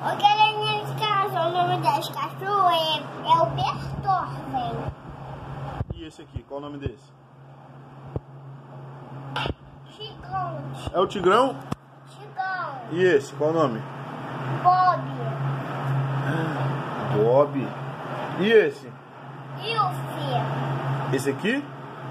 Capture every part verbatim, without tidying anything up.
O galerinha de casa, o nome das cachorras é, é o Beethoven. E esse aqui, qual o nome desse? Chicão. É o Tigrão? Chicão. E esse, qual o nome? Bob. Bob. E esse? Ilse. Esse aqui?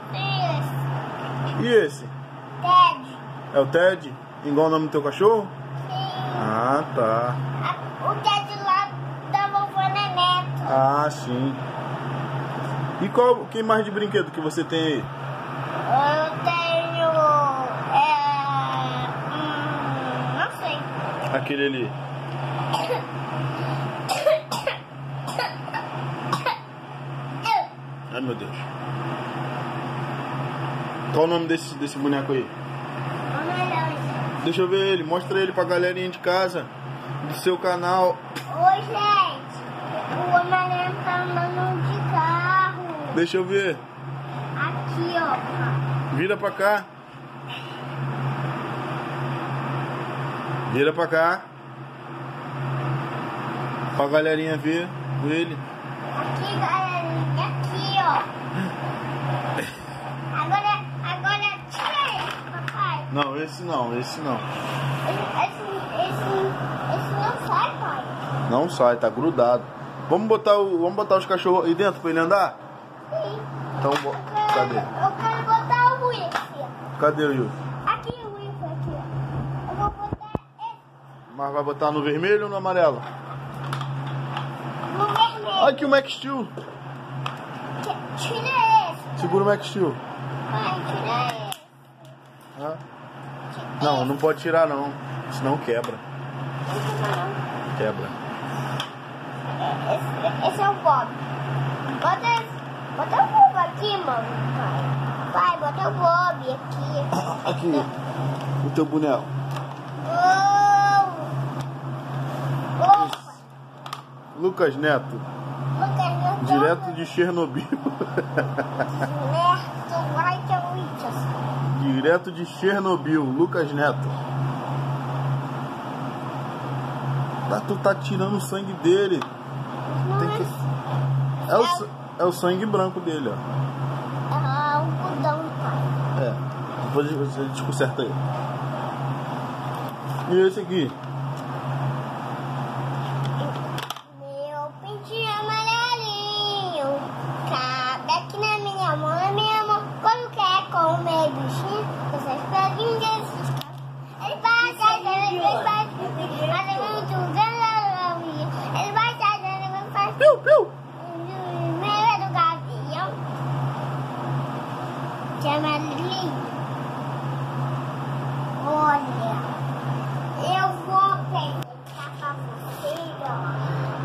Esse. E esse? Ted. É o Ted? Igual o nome do teu cachorro? Sim. Ah, tá. A, o Ted lá da vovó Neneto. Ah, sim. E qual, que mais de brinquedo que você tem aí? Eu tenho... É, hum, não sei. Aquele ali. Ai, meu Deus. Qual o nome desse, desse boneco aí? Deixa eu ver ele. Mostra ele pra galerinha de casa. Do seu canal. Oi, gente. O Homem-Aranha tá andando de carro. Deixa eu ver. Aqui, ó. Vira pra cá. Vira pra cá. Pra galerinha ver ele. Aqui, galerinha. Aqui, ó. Agora, agora tira ele, papai. Não, esse não, esse não. Esse, esse, esse não sai, pai. Não sai, tá grudado. Vamos botar, o, vamos botar os cachorros aí dentro pra ele andar? Sim. Então, bo- cadê? Eu quero botar o Wilson. Cadê o Will? Aqui o Wilson, aqui, ó. Eu vou botar esse Mas vai botar no vermelho ou no amarelo? no vermelho. Aqui o Max Steel. Que- Tira esse. Segura o Max Steel. Pai, tira esse. Ah. Não, não pode tirar não. Senão quebra. Não, Quebra. Esse, esse é o Bob. Bota, esse- bota o Bob aqui, mano. Pai, pai bota o Bob aqui. Aqui. O teu boneco. Oh! Opa! Lucas Neto. Lucas, eu tô... Direto de Chernobyl. Neto, vai que é o Wilson. Direto de Chernobyl. Lucas Neto. Tá, tu tá tirando o sangue dele. Tem que... É o, sa- é o sangue branco dele, ó. Ah, o budão, pai. É. Depois a gente conserta ele. E esse aqui? Meu pintinho amarelinho, cabe aqui na minha mão, na minha mão. Quando quer comer bichinho, vocês pedem desses caras. Ele vai sair, ele vai fazer muito galinha. Ele vai sair, ele vai fazer. Piu, piu. Meio do gavião, que é amarelinho. Olha, eu vou apresentar pra vocês, ó.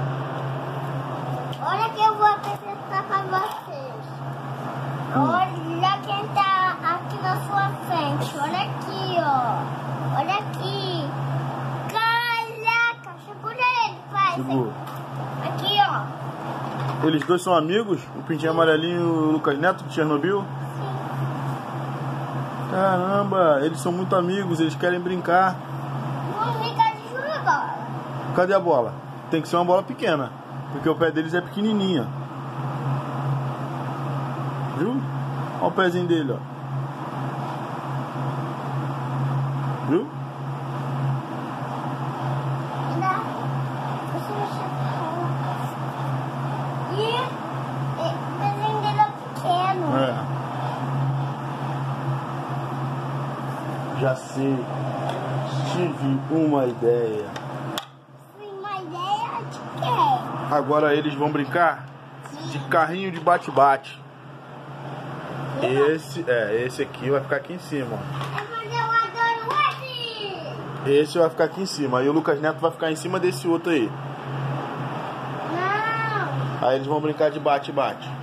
Olha que eu vou apresentar pra vocês. Olha quem tá aqui na sua frente. Olha aqui, ó. Olha aqui. Caraca, segura ele, pai. Segura. Aqui, ó. Eles dois são amigos? O pintinho amarelinho e o Lucas Neto de Chernobyl? Caramba, eles são muito amigos, eles querem brincar. Vamos brincar de jogar bola. Cadê a bola? Tem que ser uma bola pequena, porque o pé deles é pequenininho. Viu? Olha o pezinho dele, ó. Viu? Ainda. Você mexer com E o desenho dele é pequeno. É. Já sei. Tive uma ideia. Foi uma ideia de quê? Agora eles vão brincar de carrinho de bate-bate. Esse, é, esse aqui vai ficar aqui em cima, ó. É porque eu adoro esse. Esse vai ficar aqui em cima. Aí o Lucas Neto vai ficar em cima desse outro aí. Não. Aí eles vão brincar de bate-bate.